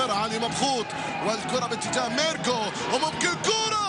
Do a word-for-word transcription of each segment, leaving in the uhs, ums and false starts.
الخطر. علي مبخوت والكرة باتجاه ميركو وممكن كرة،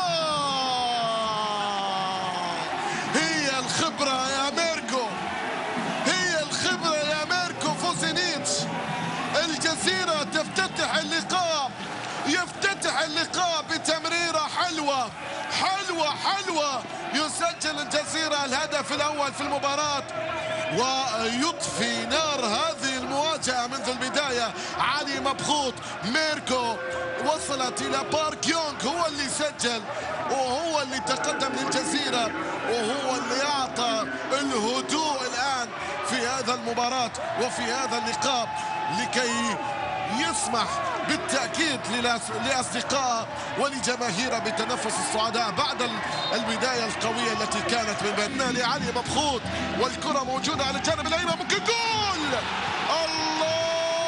هي الخبرة يا ميركو، هي الخبرة يا ميركو فوزينيتش. الجزيرة تفتتح اللقاء، يفتتح اللقاء بتمريرة حلوة حلوة حلوة. يسجل الجزيرة الهدف الأول في المباراة ويطفي نار هذه المواجهة منذ البداية. علي مبخوت، ميركو وصلت إلى بارك يونغ، هو اللي سجل وهو اللي تقدم للجزيرة وهو اللي أعطى الهدوء الآن في هذا المباراة وفي هذا اللقاء، لكي يسمح بالتأكيد لأصدقائه ولجماهيره بتنفس السعداء بعد البداية القوية التي كانت من بيننا. لعلي مبخوت والكرة موجودة على الجانب الأيمن، ممكن جول. الله،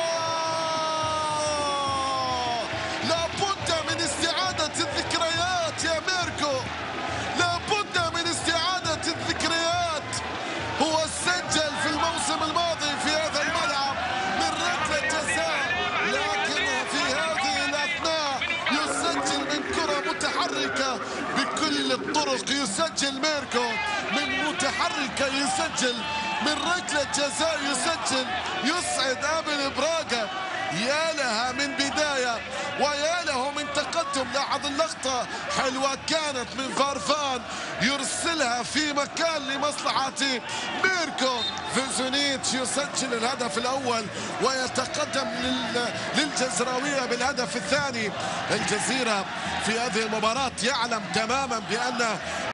لابد من استعادة الذكريات يا ميركو، لابد من استعادة الذكريات. هو سجل في الموسم الماضي في هذا الملعب من ركلة جزاء، لكن في هذه الأثناء يسجل من كرة متحركة بكل الطرق. يسجل ميركو من متحركة، يسجل من ركلة جزاء، يسجل يسعد أمل براغا. يا لها من بداية ويا له من تقدم. لاحظ اللقطة حلوة كانت من فارفان، يرسلها في مكان لمصلحة ميركو. فوزينيتش يسجل الهدف الأول ويتقدم للجزراوية بالهدف الثاني. الجزيرة في هذه المباراة يعلم تماما بأن